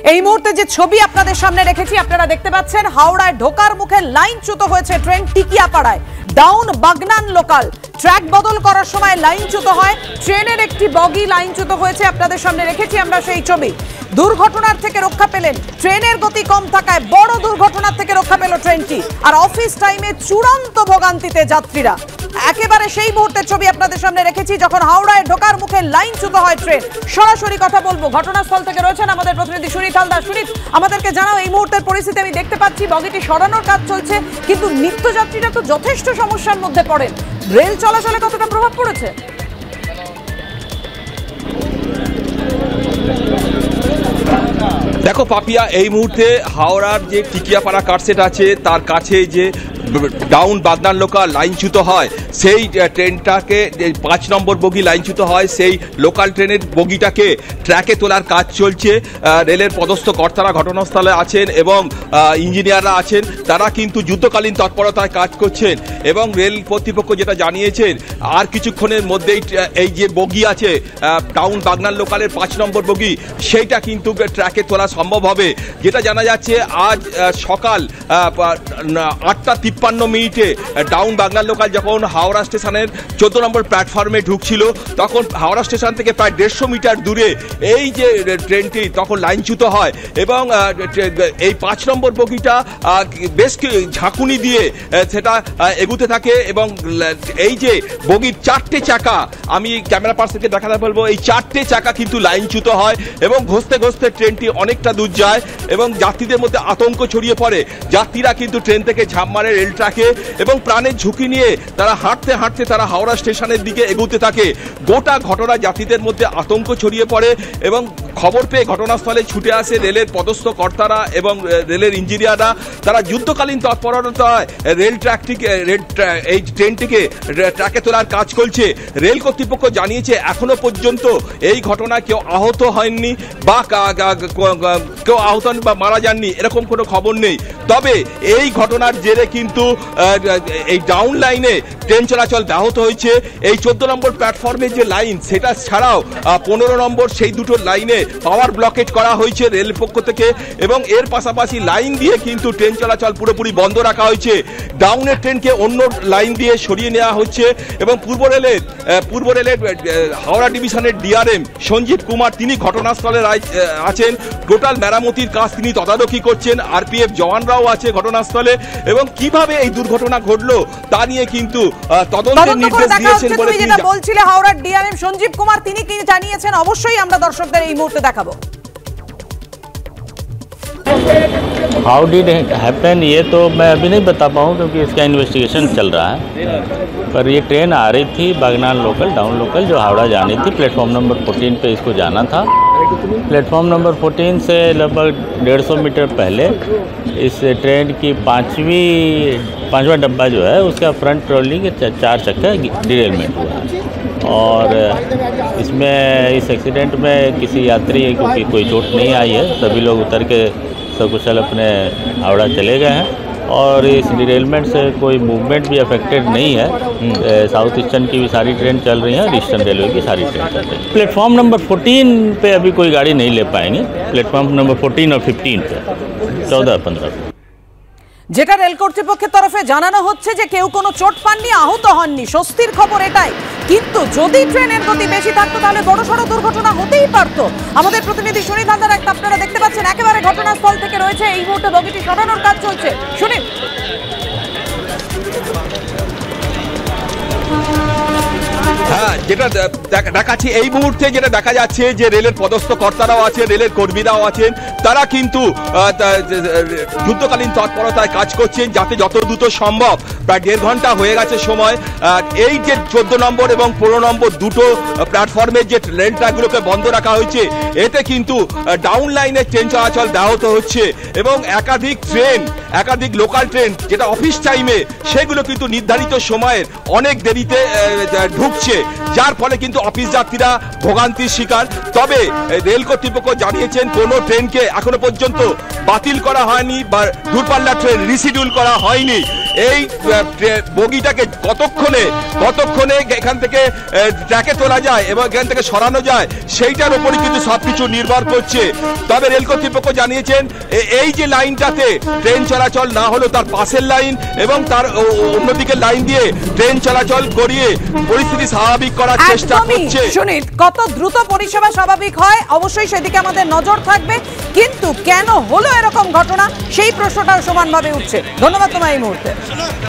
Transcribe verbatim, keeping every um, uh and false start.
এই মুহূর্তে যে ছবি আপনাদের সামনে রেখেছি আপনারা দেখতে পাচ্ছেন হাওড়ায় ঢোকার মুখে লাইনচ্যুত হয়েছে ট্রেন টিকিয়াপাড়ায়। ডাউন বাগনান লোকাল ট্র্যাক বদল করার সময় লাইনচ্যুত হয় ট্রেনের একটি বগি লাইনচ্যুত হয়েছে। আপনাদের সামনে রেখেছি আমরা সেই ছবি। দুর্ঘটনার থেকে রক্ষা পেলেন, ট্রেনের গতি কম থাকায় বড় দুর্ঘটনার থেকে রক্ষা পেল ট্রেনটি। আর অফিস টাইমে চূড়ান্ত ভোগান্তিতে যাত্রীরা। একেবারে সেই মুহূর্তের ছবি আপনাদের সামনে রেখেছি যখন হাওড়ায় ঢোকার মুখে লাইনচ্যুত হয় ট্রেন। সরাসরি কথা বলবো, ঘটনাস্থল থেকে রয়েছেন আমাদের প্রতিনিধি সুনীত হালদার। সুনীত, আমাদেরকে জানাও এই মুহূর্তের পরিস্থিতি। আমি দেখতে পাচ্ছি বগিটি সরানোর কাজ চলছে, কিন্তু নিত্যযাত্রীরা তো যথেষ্ট সমস্যার মধ্যে পড়েন। রেল চলাচলে কতটা প্রভাব পড়েছে? দেখো পাপিয়া, এই মুহূর্তে হাওড়ার যে টিকিয়াপাড়া কাটসেট আছে তার কাছে যে ডাউন বাগনান লোকাল লাইনচ্যুত হয়, সেই ট্রেনটাকে পাঁচ নম্বর বগি লাইনচ্যুত হয়, সেই লোকাল ট্রেনের বগিটাকে ট্র্যাকে তোলার কাজ চলছে। রেলের পদস্থ কর্তারা ঘটনাস্থলে আছেন এবং ইঞ্জিনিয়াররা আছেন, তারা কিন্তু যুদ্ধকালীন তৎপরতায় কাজ করছেন। এবং রেল কর্তৃপক্ষ যেটা জানিয়েছেন, আর কিছুক্ষণের মধ্যেই এই যে বগি আছে ডাউন বাগনান লোকালের পাঁচ নম্বর বগি, সেইটা কিন্তু ট্র্যাকে তোলা সম্ভব হবে। যেটা জানা যাচ্ছে আজ সকাল আটটা তিপ্পান্ন মিনিটে ডাউন বাগনান লোকাল যখন হাওড়া স্টেশনের চোদ্দ নম্বর প্ল্যাটফর্মে ঢুকছিল, তখন হাওড়া স্টেশন থেকে প্রায় দেড়শো মিটার দূরে এই যে ট্রেনটি তখন লাইনচ্যুত হয়। এবং এই পাঁচ নম্বর বগিটা বেশ ঝাঁকুনি দিয়ে সেটা এগুতে থাকে। এবং এই যে বগির চারটে চাকা, আমি ক্যামেরা পার্সনকে দেখাতে বলবো, এই চারটে চাকা কিন্তু লাইনচ্যুত হয় এবং ঘষতে ঘষতে ট্রেনটি অনেকটা দূর যায় এবং যাত্রীদের মধ্যে আতঙ্ক ছড়িয়ে পড়ে। যাত্রীরা কিন্তু ট্রেন থেকে ঝাঁপ মারে রেল ট্র্যাকে এবং প্রাণের ঝুঁকি নিয়ে তারা হাঁটতে হাঁটতে তারা হাওড়া স্টেশনের দিকে এগোতে থাকে। গোটা ঘটনা যাত্রীদের মধ্যে আতঙ্ক ছড়িয়ে পড়ে এবং খবর পেয়ে ঘটনাস্থলে ছুটে আসে রেলের পদস্থ কর্তারা এবং রেলের ইঞ্জিনিয়াররা। তারা যুদ্ধকালীন তৎপরতায় রেল ট্র্যাকটিকে এই ট্রেনটিকে ট্র্যাকে তোলার কাজ করছে। রেল কর্তৃপক্ষ জানিয়েছে এখনো পর্যন্ত এই ঘটনায় কেউ আহত হয়নি বা কেউ আহত বা মারা যাননি, এরকম কোনো খবর নেই। তবে এই ঘটনার জেরে কিন্তু এই ডাউন লাইনে ট্রেন চলাচল ব্যাহত হয়েছে। এই চোদ্দ নম্বর প্ল্যাটফর্মের যে লাইন, সেটা ছাড়াও পনেরো নম্বর সেই দুটো লাইনে পাওয়ার ব্লকেট করা হয়েছে রেল পক্ষ থেকে এবং এর পাশাপাশি লাইন দিয়ে কিন্তু ট্রেন চলাচল পুরোপুরি বন্ধ রাখা হয়েছে। ডাউনের ট্রেনকে অন্য লাইন দিয়ে সরিয়ে নেওয়া হচ্ছে এবং পূর্ব রেলের পূর্ব রেলের হাওড়া ডিভিশনের ডিআরএম সঞ্জীব কুমার তিনি ঘটনাস্থলে আছেন। টোটাল মেরামতির কাজ তিনি তদারকি করছেন। আরপিএফ জওয়ানরাও আছে ঘটনাস্থলে এবং কিভাবে এই দুর্ঘটনা ঘটলো তা নিয়ে কিন্তু তদন্তের নির্দেশ দিয়েছেন বলে যেটা বলছিলে হাওড়ার ডিআরএম সঞ্জীব কুমার, তিনি কি জানিয়েছেন অবশ্যই আমরা দর্শকদের এই মুহূর্তে দেখাবো। हाउ डिड हैपन ये तो मैं अभी नहीं बता पाऊँ क्योंकि इसका इन्वेस्टिगेशन चल रहा है। पर ये ट्रेन आ रही थी बागनान लोकल डाउन लोकल जो हावड़ा जानी थी, प्लेटफॉर्म नंबर चौदह पे इसको जाना था। प्लेटफॉर्म नंबर चौदह से लगभग डेढ़ सौ मीटर पहले इस ट्रेन की पाँचवीं पाँचवा डब्बा जो है उसका फ्रंट ट्रॉली के चार चक्का डिरेलमेंट हुआ और इसमें इस एक्सीडेंट में किसी यात्री को कोई चोट नहीं आई है। सभी लोग उतर के सकुशल अपने हावड़ा चले गए हैं और इस डिरेलमेंट से कोई मूवमेंट भी अफेक्टेड नहीं है। साउथ ईस्टर्न की भी सारी ट्रेन चल रही हैं और ईस्टर्न रेलवे की सारी ट्रेन चल रही है। प्लेटफॉर्म नंबर चौदह पे अभी कोई गाड़ी नहीं ले पाएंगे। प्लेटफॉर्म नंबर चौदह और पंद्रह पे चौदह पंद्रह যেটা রেল কর্তৃপক্ষের তরফে জানানো হচ্ছে যে কেউ কোনো চোট পাননি, আহত হননি, স্বস্তির খবর এটাই। কিন্তু যদি ট্রেনের গতি বেশি থাকতো তাহলে বড় সড় দুর্ঘটনা হতেই পারত। আমাদের প্রতিনিধি সুনীত হালদার আপনারা দেখতে পাচ্ছেন একেবারে ঘটনাস্থল থেকে রয়েছে। এই মুহূর্তে বগিটি সরানোর কাজ চলছে। সুনীত, হ্যাঁ, যেটা দেখাচ্ছি এই মুহূর্তে যেটা দেখা যাচ্ছে যে রেলের পদস্থ কর্তারাও আছে, রেলের কর্মীরাও আছেন, তারা কিন্তু যুদ্ধকালীন তৎপরতায় কাজ করছেন যাতে যত দ্রুত সম্ভব, প্রায় দেড় ঘন্টা হয়ে গেছে সময়, এই যে চোদ্দ নম্বর এবং পনেরো নম্বর দুটো প্ল্যাটফর্মের যে রেল ট্র্যাকগুলোকে বন্ধ রাখা হয়েছে, এতে কিন্তু ডাউন লাইনের ট্রেন চলাচল ব্যাহত হচ্ছে এবং একাধিক ট্রেন একাধিক লোকাল ট্রেন যেটা অফিস টাইমে, সেগুলো কিন্তু নির্ধারিত সময়ের অনেক দেরিতে ঢুকছে। যার ফলে কিন্তু অফিস যাত্রীরা ভোগান্তির শিকার। তবে রেল কর্তৃপক্ষ জানিয়েছেন কোনো ট্রেনকে এখনো পর্যন্ত বাতিল করা হয়নি বা দূরপাল্লার ট্রেন রিশিডিউল করা হয়নি। এই বগিটাকে কতক্ষণে কতক্ষণে এখান থেকে ট্র্যাকে তোলা যায় এবং এখান থেকে সরানো যায় সেইটার উপরই কিন্তু সবকিছু নির্ভর করছে। তবে রেল কর্তৃপক্ষ জানিয়েছেন এই যে লাইনটাতে ট্রেন চলাচল না হলেও তার পাশের লাইন এবং তার অন্যদিকে লাইন দিয়ে ট্রেন চলাচল করিয়ে পরিস্থিতি স্বাভাবিক করার চেষ্টা করছে। সুনীল, কত দ্রুত পরিষেবা স্বাভাবিক হয় অবশ্যই সেদিকে আমাদের নজর থাকবে, কিন্তু কেন হলো এরকম ঘটনা সেই প্রশ্নটাও সমানভাবে উঠছে। ধন্যবাদ তোমায় এই মুহূর্তে।